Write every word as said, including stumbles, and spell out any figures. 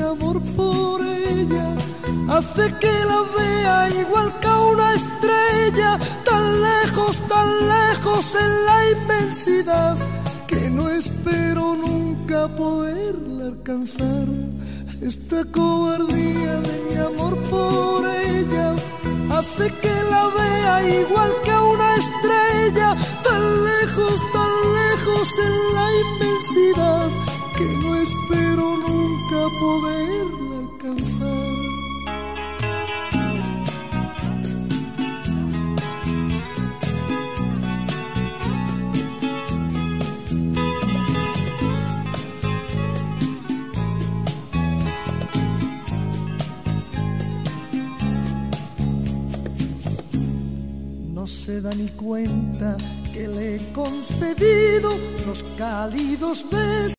amor por ella hace que la vea igual que a una estrella, tan lejos, tan lejos en la inmensidad, que no espero nunca poderla alcanzar. Esta cobardía de mi amor por ella hace que la vea igual que a una estrella, tan lejos, tan lejos en la inmensidad, que no espero nunca poderla alcanzar. No se da ni cuenta que le he concedido los cálidos besos